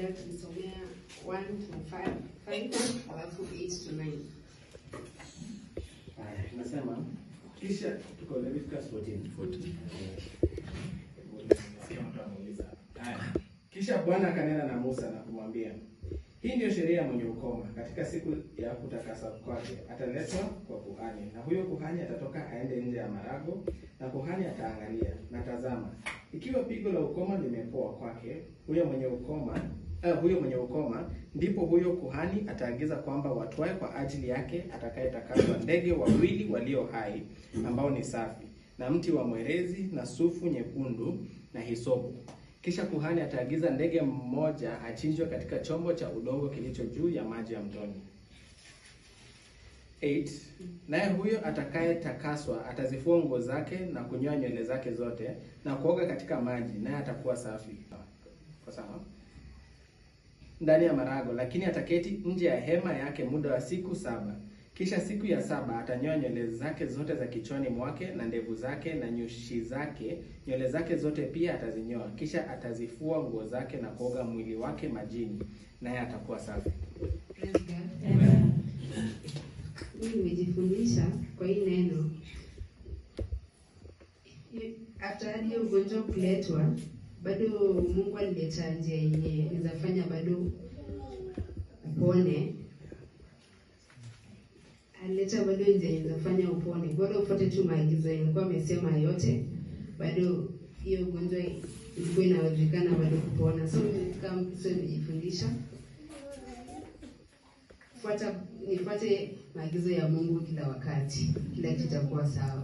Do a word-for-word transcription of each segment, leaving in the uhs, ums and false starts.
leo tulisomea one to five, alafu eight to nine. Haya, tunasema kisha tuko Leviticus fourteen. Haya. Kisha Bwana akanena na Musa na kumwambia, hii ndio sheria ya mwenye ukoma. Katika siku ya kutakasa kwake ataletwa kwa kuhani, na huyo kuhani atatoka aende nje ya marago, na kuhani ataangalia. Na tazama, ikiwa pigo la ukoma limepoa kwake huyo mwenye ukoma, eh, huyo mwenye ukoma, ndipo huyo kuhani ataagiza kwamba watwae kwa ajili yake atakayetakaswa ndege wawili walio hai ambao ni safi, na mti wa mwerezi na sufu nyekundu na hisopu. Kisha kuhani ataagiza ndege mmoja achinjwe katika chombo cha udongo kilicho juu ya maji ya mtoni. eight. Naye huyo atakayetakaswa atazifua nguo zake na kunyoa nywele zake zote na kuoga katika maji, naye atakuwa safi. Kwa sawa? Ndani ya marago, lakini ataketi nje ya hema yake muda wa siku saba. Kisha siku ya saba atanyoa nywele zake zote za kichwani mwake na ndevu zake na nyushi zake, nywele zake zote pia atazinyoa. Kisha atazifua nguo zake na kuoga mwili wake majini, naye atakuwa safi. Amen. Mimi nimejifundisha kwa hii neno, after hiyo ugonjwa kuletwa, bado Mungu alileta njia yenye inafanya bado upone. Alileta bado njia inafanya upone. Bado ufuate tu maagizo yalikuwa amesema yote, bado hiyo ugonjwa ilikuwa inawezekana bado kupona. So kama mtu nimejifundisha fuata nifuate maagizo ya Mungu kila wakati, kila kitu kitakuwa sawa.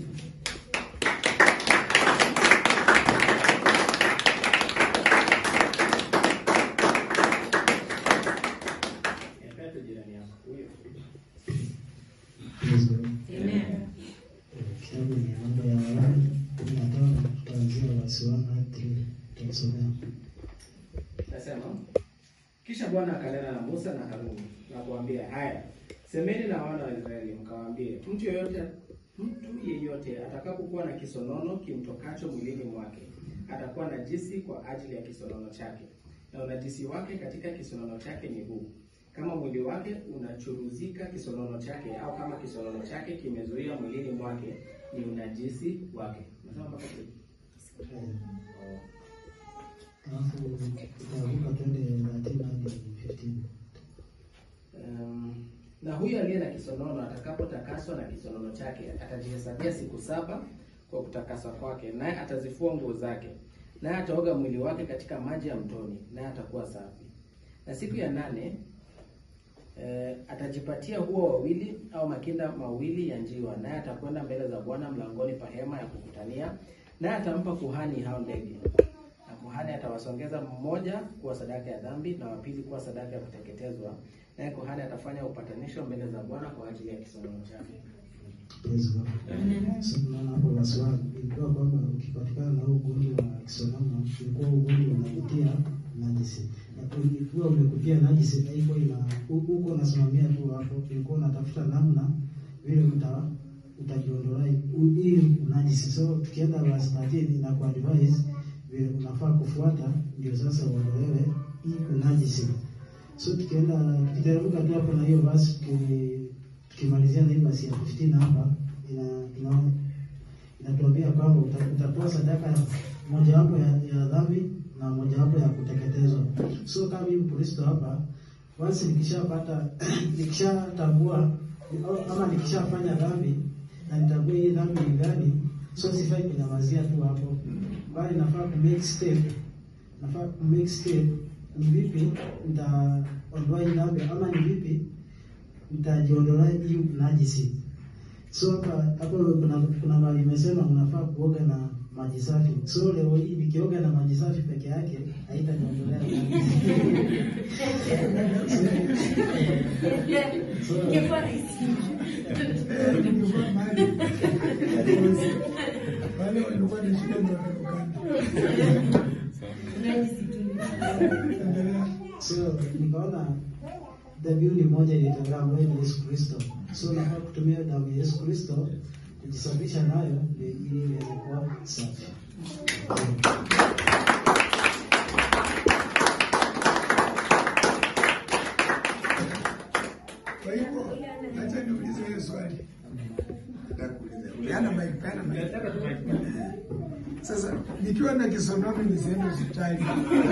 Amen. Kitabu ni Mambo ya Walawi kumi na tano kuanzia verse one hadi three. Tutasomea. Nasema, kisha Bwana akanena na Musa na Haruni na kuambia, haya, semeni na wana wa Israeli mkawaambie, mtu yeyote mtu yeyote atakapokuwa na kisonono kimtokacho mwilini mwake atakuwa najisi kwa ajili ya kisonono chake. Na unajisi wake katika kisonono chake ni huu: kama mwili wake unachuruzika kisonono chake, au kama kisonono chake kimezuia mwilini mwake, ni unajisi wake. Nasema mpaka hivi. Alafu tutavuka twende thirteen hadi fifteen. Um, na huyo aliye na kisonono atakapotakaswa na kisonono chake atajihesabia siku saba kwa kutakaswa kwake, naye atazifua nguo zake, naye ataoga mwili wake katika maji ya mtoni, naye atakuwa safi. Na siku ya nane eh, atajipatia huo wawili au makinda mawili ya njiwa, naye atakwenda mbele za Bwana mlangoni pa hema ya kukutania, naye atampa kuhani hao ndege. Na kuhani atawasongeza mmoja kuwa sadaka ya dhambi na wapili kuwa sadaka ya kuteketezwa, naye kuhani atafanya upatanisho mbele za Bwana kwa ajili ya kisonono chake. Praise God. Amen. So tunaona hapo verse one ilikuwa kwamba ukipatikana na ugonjwa wa kisonono, ilikuwa ugonjwa unakutia najisi. Na ulikuwa umekutia najisi, haiko ina huko unasimamia tu hapo, ilikuwa unatafuta namna vile uta utajiondoa ili unajisi. So tukienda verse thirteen na kwa advice vile unafaa kufuata, ndio sasa uondolewe hii unajisi. So tukienda tukiteremka tu hapo na hiyo verse, tukimalizia na hiyo verse ya fifteen hapa ina ina inatuambia kwamba utatoa sadaka moja wapo ya, ya dhambi na moja wapo ya kuteketezwa. So kama mimi Mkristo hapa, once nikishapata nikishatambua ama nikishafanya dhambi na nitambua hii dhambi ni gani, so sifai kunyamazia tu hapo, bali nafaa ku make step nafaa ku make step ni vipi nitaondoa hii dhambi, ama ni vipi nitajiondoa hii najisi. So hapa hapo kuna kuna mali imesema unafaa kuoga na maji safi. So leo hii nikioga na maji safi peke yake haitaniondolea najisi. So kifaa hisi wale walikuwa ni shida ndio so nikaona dhabihu ni moja ilitolewa ambayo ni Yesu Kristo. So nafaa kutumia damu ya Yesu Kristo kujisafisha nayo ili iweze kuwa safi. Sasa nikiwa na kisonono nisiende hospitali.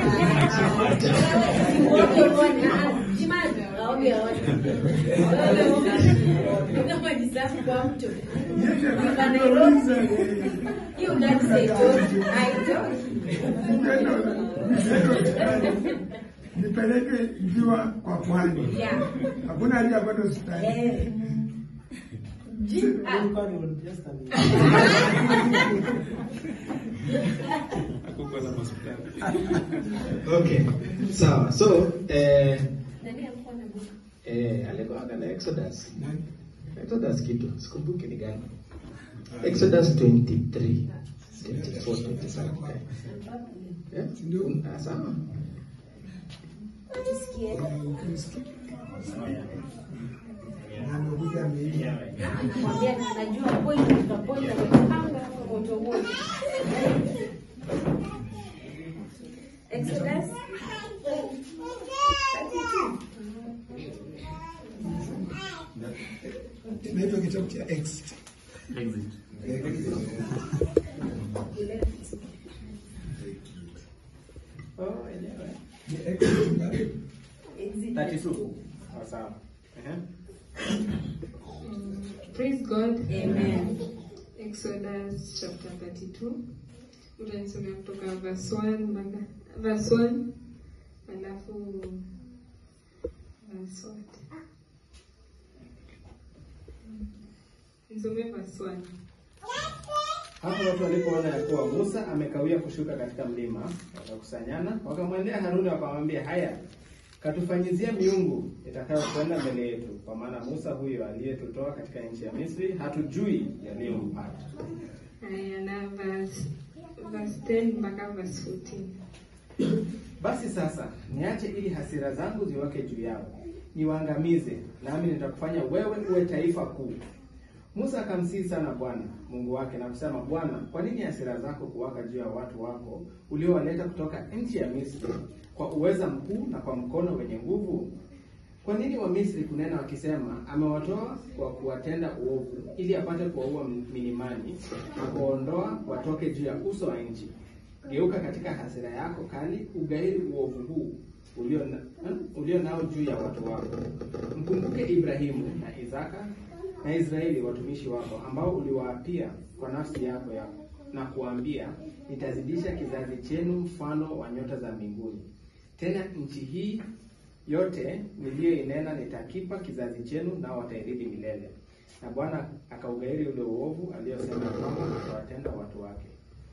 Nipeleke nikiwa kwa pwani. Hakuna haja ya kwenda hospitali. Okay, sawa. So eh eh alikuwa na Exodus. Exodus kitu sikumbuki ni gani. Exodus twenty-three, twenty-four, twenty-five. Eh? Ndio sawa. Exodus Naitwa kitabu cha Exit. Exit. Oh, enyewe. Ni Exit ngapi? thirty-two. Oh, sawa. Eh. Praise God. Amen. Exodus chapter thirty-two. Utanisomea kutoka verse one mpaka verse one. Alafu verse what? Nisomee verse one. Hapo watu walipoona ya kuwa Musa amekawia kushuka katika mlima, wakakusanyana, wakamwendea Haruni wakamwambia, haya, katufanyizia miungu itakayokwenda mbele yetu, kwa maana Musa huyo aliyetutoa katika nchi ya Misri hatujui yaliyompata. Haya, na verse verse ten mpaka verse fourteen. Basi sasa niache ili hasira zangu ziwake juu yao, niwaangamize, nami nitakufanya wewe uwe taifa kuu. Musa akamsihi sana Bwana Mungu wake na kusema, Bwana, kwa nini hasira zako kuwaka juu ya watu wako uliowaleta kutoka nchi ya Misri kwa uweza mkuu na kwa mkono wenye nguvu? Kwa nini wa Misri kunena wakisema, amewatoa kwa kuwatenda uovu ili apate kuwaua milimani na kuondoa watoke juu ya uso wa nchi? Geuka katika hasira yako kali, ugairi uovu huu ulio na, ulio nao juu ya watu wako. Mkumbuke Ibrahimu na Isaka na Israeli watumishi wako, ambao uliwaapia kwa nafsi yako ya, na kuambia, nitazidisha kizazi chenu mfano wa nyota za mbinguni. Tena nchi hii yote niliyoinena nitakipa kizazi chenu, nao watairithi milele. Na Bwana akaugairi ule uovu aliyosema kwamba atawatenda watu wake.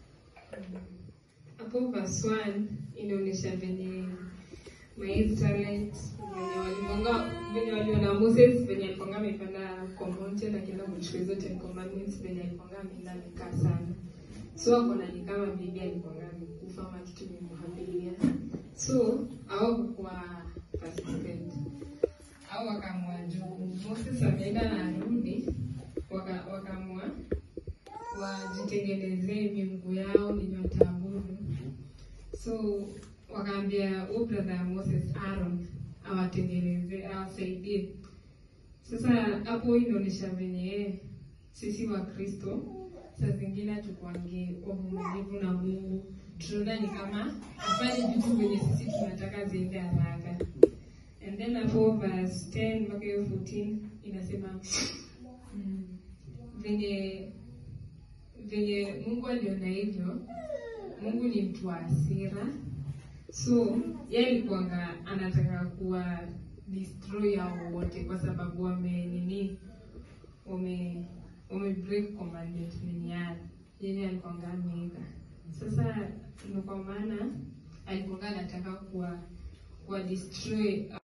Hapo verse one inaonyesha venye Maisraelites venye walimonga venye waliona Moses venye alipanga amepanda kwa mountain na kila mchukue zote commandments venye alipanga ameenda amekaa sana. So wako na ni kama bibi alipanga amekufa ama kitu kimemhabilia. So au kwa participant au wakamwa juu Moses ameenda na arudi waka wakamwa wajitengenezee miungu yao ni nyotaabudu. So wakaambia huyu brother Moses Aaron awatengeneze awasaidie. Sasa hapo inaonyesha venye sisi wa Kristo saa zingine tukuange wavumilivu na Mungu. Tunaona ni kama afanye vitu venye sisi tunataka ziende haraka. And then hapo verse ten mpaka fourteen inasema mm, venye venye Mungu aliona hivyo. Mungu ni mtu wa hasira. So yeye alikuwa anataka kuwa destroy hao wote kwa sababu wame nini wame wame break commandment yenyewe yeye alikuwa ameiga. Sasa ndio kwa maana alikuwa anataka kuwa kuwa destroy